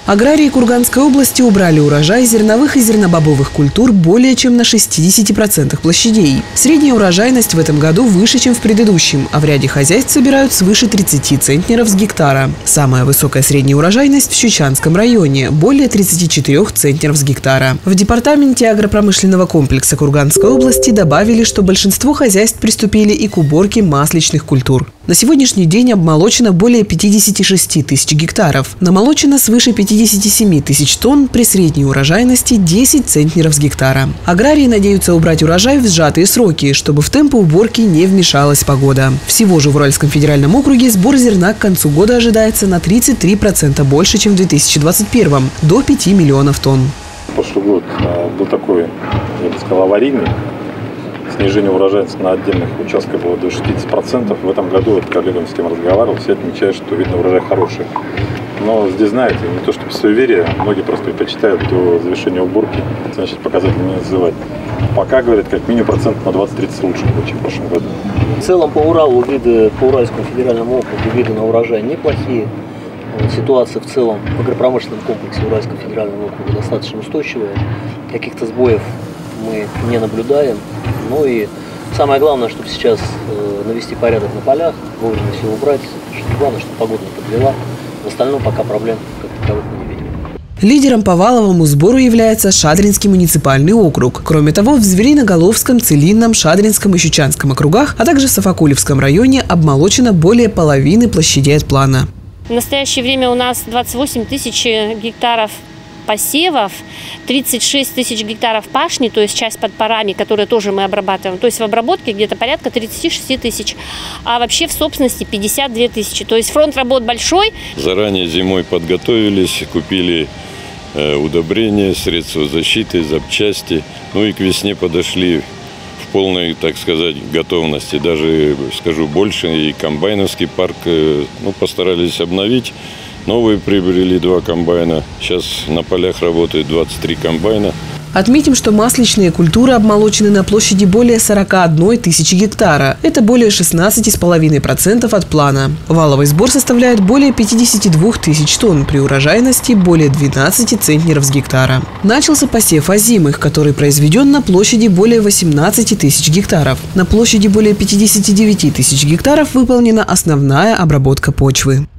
Аграрии Курганской области убрали урожай зерновых и зернобобовых культур более чем на 60% площадей. Средняя урожайность в этом году выше, чем в предыдущем, а в ряде хозяйств собирают свыше 30 центнеров с гектара. Самая высокая средняя урожайность в Щучанском районе – более 34 центнеров с гектара. В департаменте агропромышленного комплекса Курганской области добавили, что большинство хозяйств приступили и к уборке масличных культур. На сегодняшний день обмолочено более 56 тысяч гектаров. Намолочено свыше 57 тысяч тонн при средней урожайности 10 центнеров с гектара. Аграрии надеются убрать урожай в сжатые сроки, чтобы в темпы уборки не вмешалась погода. Всего же в Уральском федеральном округе сбор зерна к концу года ожидается на 33% больше, чем в 2021 – до 5 миллионов тонн. Прошлый год был такой, я бы сказал, аварийный. Снижение урожайности на отдельных участках было до 60%. В этом году, вот коллегам, с кем разговаривал, все отмечают, что видно урожай хороший. Но здесь, знаете, не то чтобы суеверие, многие просто предпочитают до завершения уборки, значит, показатели не называть. Пока, говорят, как минимум процент на 20-30 лучше, чем в прошлом году. В целом по Уралу виды, по Уральскому федеральному округу виды на урожай неплохие. Ситуация в целом в агропромышленном комплексе Уральского федерального округа достаточно устойчивая. Каких-то сбоев мы не наблюдаем. Ну и самое главное, чтобы сейчас навести порядок на полях, вовремя все убрать. Главное, чтобы погода не подвела. В остальном пока проблем как таковых мы не видим. Лидером по валовому сбору является Шадринский муниципальный округ. Кроме того, в Звериноголовском, Целинном, Шадринском и Щучанском округах, а также в Сафакулевском районе обмолочено более половины площадей от плана. В настоящее время у нас 28 тысяч гектаров посевов, 36 тысяч гектаров пашни, то есть часть под парами, которые тоже мы обрабатываем. То есть в обработке где-то порядка 36 тысяч, а вообще в собственности 52 тысячи. То есть фронт работ большой. Заранее зимой подготовились, купили удобрения, средства защиты, запчасти. Ну и к весне подошли в полной, так сказать, готовности. Даже, скажу больше, и комбайновский парк постарались обновить. Новые приобрели 2 комбайна. Сейчас на полях работает 23 комбайна. Отметим, что масличные культуры обмолочены на площади более 41 тысячи гектара. Это более 16,5% от плана. Валовый сбор составляет более 52 тысяч тонн при урожайности более 12 центнеров с гектара. Начался посев озимых, который произведен на площади более 18 тысяч гектаров. На площади более 59 тысяч гектаров выполнена основная обработка почвы.